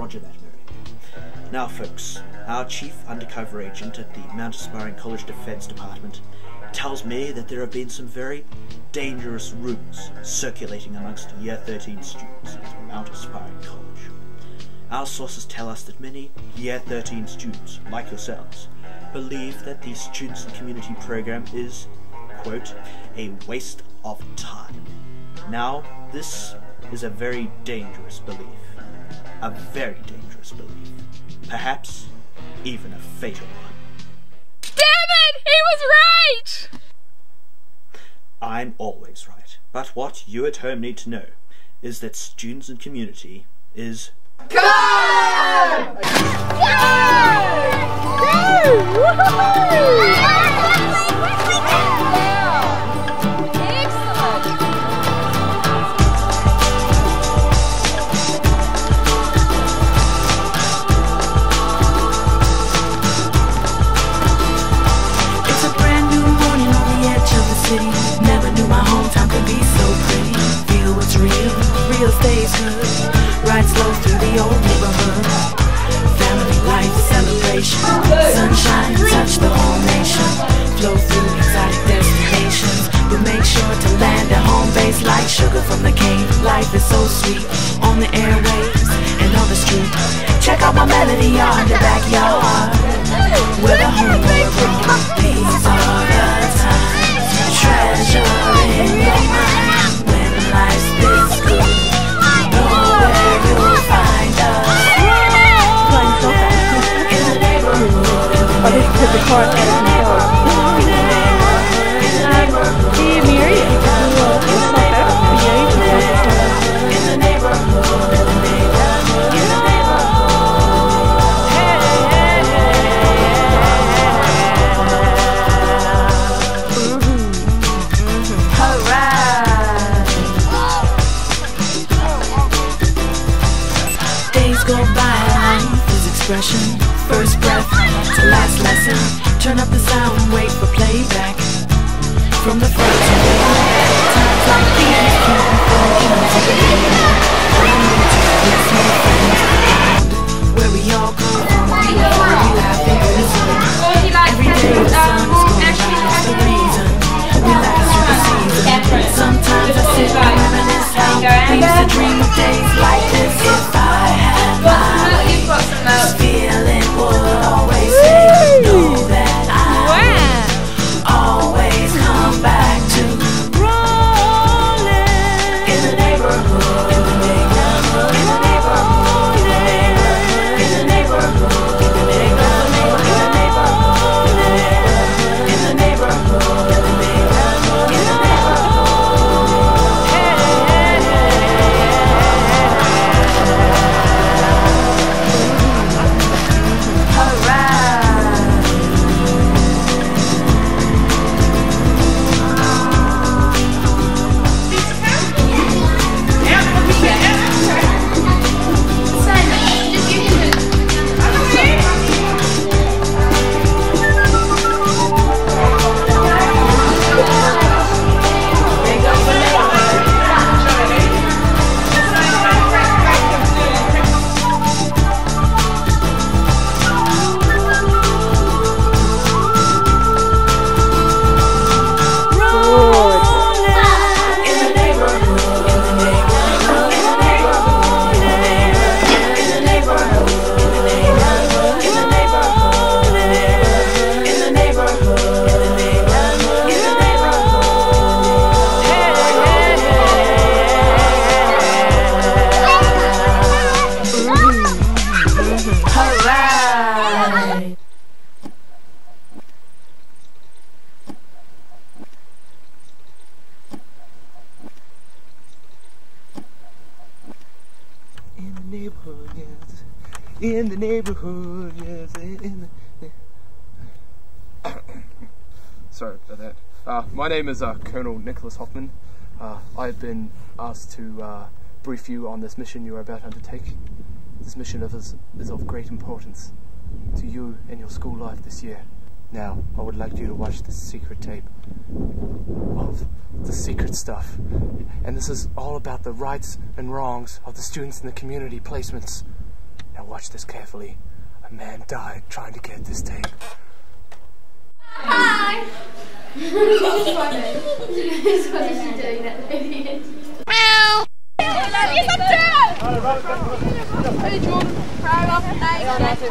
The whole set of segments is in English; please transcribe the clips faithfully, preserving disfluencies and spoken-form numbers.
Roger that, Mary. Now folks, our chief undercover agent at the Mount Aspiring College Defense Department tells me that there have been some very dangerous rumours circulating amongst Year thirteen students at Mount Aspiring College. Our sources tell us that many Year thirteen students, like yourselves, believe that the Students and Community program is, quote, a waste of time. Now, this is a very dangerous belief. A very dangerous belief. Perhaps even a fatal one. Damn it! He was right! I'm always right. But what you at home need to know is that Students and Community is Go! Never knew my hometown could be so pretty. Feel what's real, real stays good. Ride slow through the old neighborhood. Family life celebration. Sunshine touch the whole nation. Flow through exotic destinations, but make sure to land at home base like sugar from the cane. Life is so sweet on the airwaves and on the street. Check out my melody yard, the backyard, where the home grows. These are the times. Treasure in your mind when life's this good. Know where you'll find us. In the neighborhood, in the neighborhood, in the neighborhood, in the neighborhood, in the neighborhood, in the neighborhood, in the neighborhood, in the expression, first breath to last lesson. Turn up the sound, wait for playback. From the front to the back. Times like these keep me falling to the end. I need to get some friends. Where we all come from, we laugh and listen. Every day the sun is gonna rise. The reason we last through the season. Sometimes I sit and reminisce how we used to dream of days like this. If I had my way, this feeling would always say, know that I always come back to rolling in the neighborhood, in the neighborhood, in the neighborhood, in the neighborhood, in the neighborhood, in the neighborhood, in the neighborhood, in the neighborhood, in the neighborhood, in the neighborhood, in the neighborhood. In the neighborhood, yes, in the... Sorry about that. Uh, my name is uh, Colonel Nicholas Hoffman. Uh, I've been asked to uh, brief you on this mission you are about to undertake. This mission of is, is of great importance to you and your school life this year. Now, I would like you to watch this secret tape of the secret stuff. And this is all about the rights and wrongs of the students in the community placements. Now watch this carefully. A man died trying to get this tape. Hi! It's funny. It's funny you doing that video. Meow! Yes, I'm dead! Hey, Jordan. Proud of the day.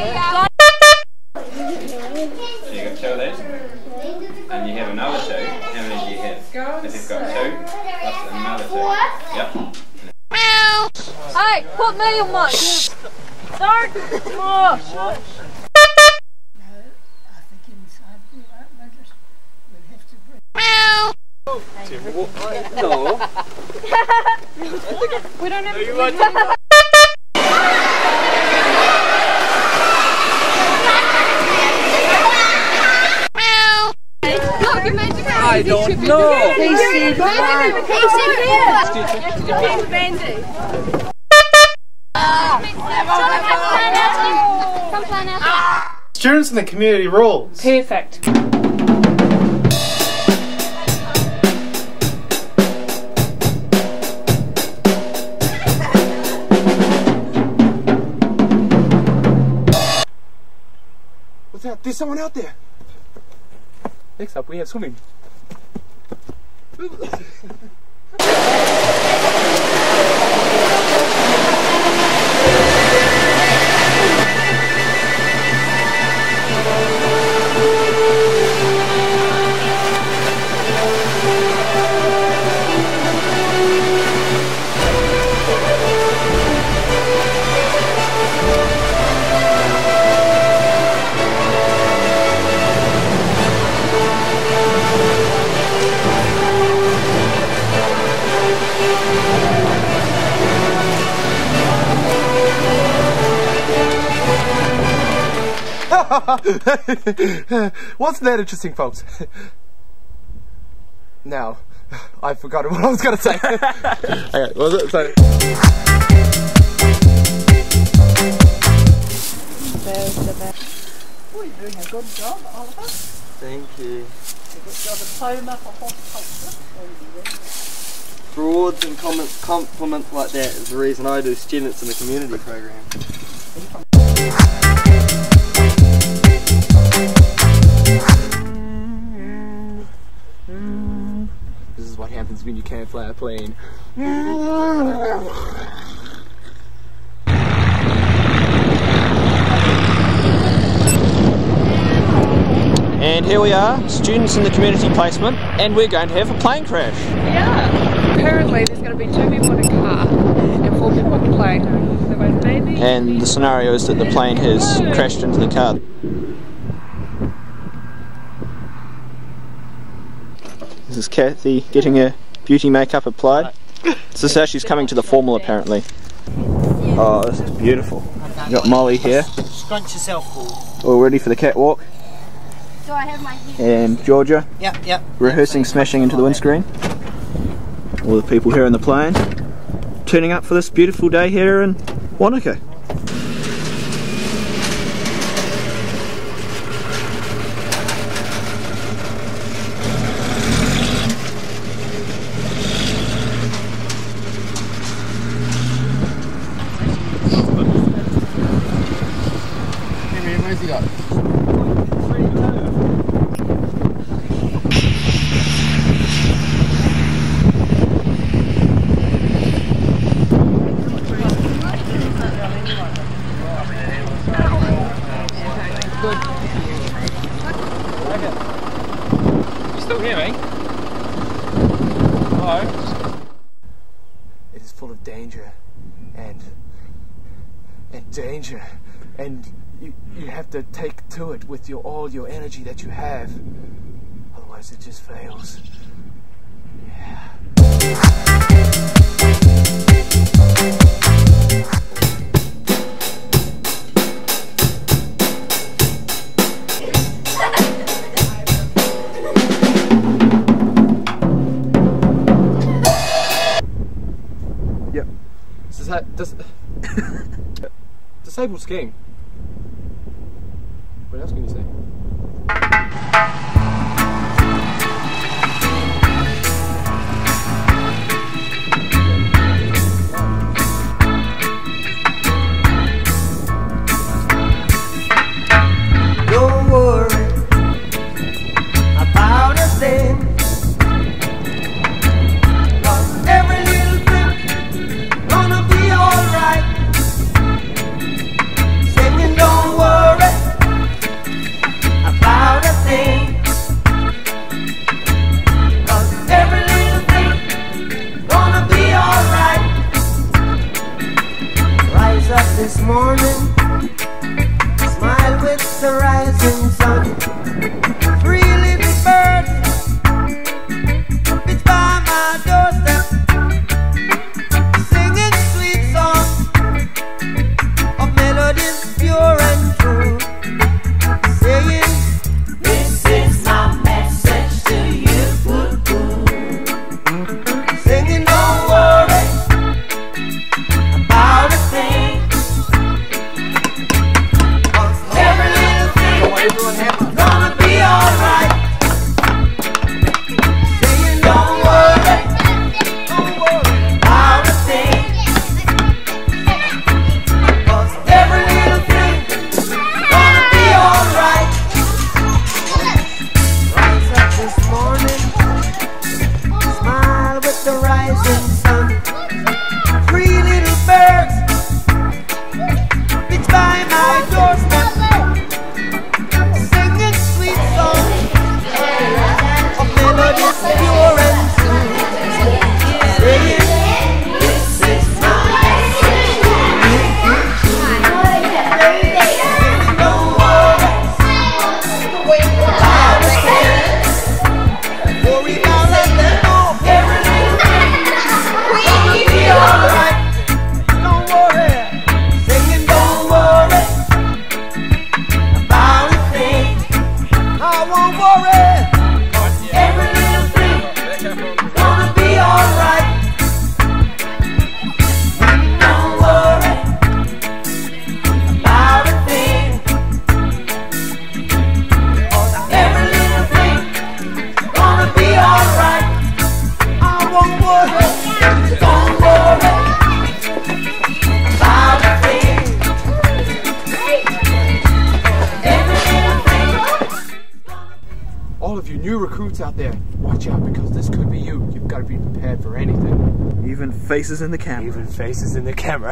So you got two of these, and you have another two. How many do you have? If you've got two, plus another two. Yep. Meow! Hey, put me on mine. Start! More! Meow! No. We don't have to. Look, imagine how I don't know. He said fire. He said fire. You have to defend Bandy. Come plan out. Students in the community rules. Perfect. What's that? There's someone out there. Next up, we have swimming. Wasn't that interesting, folks? Now, I've forgotten what I was going to say. Okay, was it? So Oh, you're doing a good job, Oliver. Thank you. You've got a diploma for horticulture. Broads and comments, compliments like that is the reason I do students in the community program. this is what happens when you can't fly a plane. And here we are, students in the community placement, and we're going to have a plane crash. Yeah. Apparently there's going to be two people in a car and four people in the plane. So maybe. And the scenario is that the plane has crashed into the car. This is Kathy getting her beauty makeup applied. This is how she's coming to the formal apparently. Oh, this is beautiful. You got Molly here. Scrunch yourself, Paul. All ready for the catwalk. Do I have my head? And Georgia. Yep, yep. Rehearsing smashing into the windscreen. All the people here in the plane turning up for this beautiful day here in Wanaka. Where's he got? You still hear me? Hello? It is full of danger and and danger and you you have to take to it with your all your energy that you have, otherwise it just fails. Yeah. Yep. Does that does disabled skiing? What else can you say? recruits out there, watch out because this could be you. You've got to be prepared for anything. Even faces in the camera. Even faces in the camera.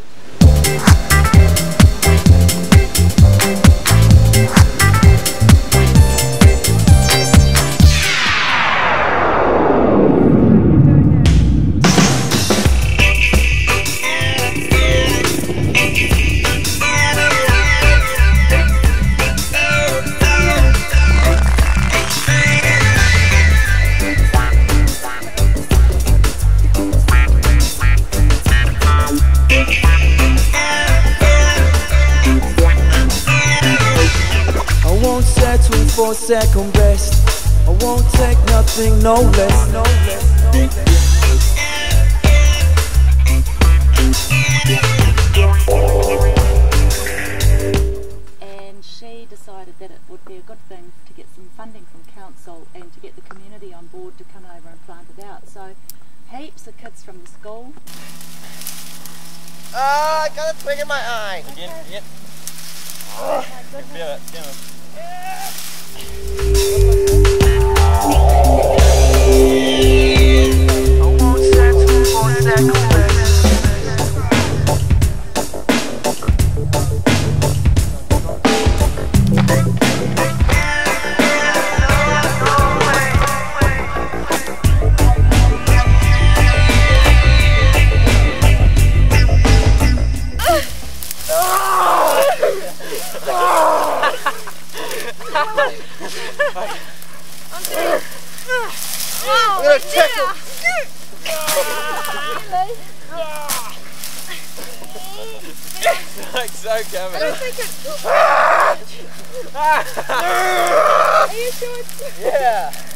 For second best, I won't take nothing, no less, no less, no less. And she decided that it would be a good thing to get some funding from council and to get the community on board to come over and plant it out. So heaps of kids from the school. Ah, I got a twig in my eye. Again, yep. Oh, I can feel it, feel it. Yeah. I won't settle for second best. Oh, dear. It's like so coming. I don't think it... Are you sure it's... Yeah.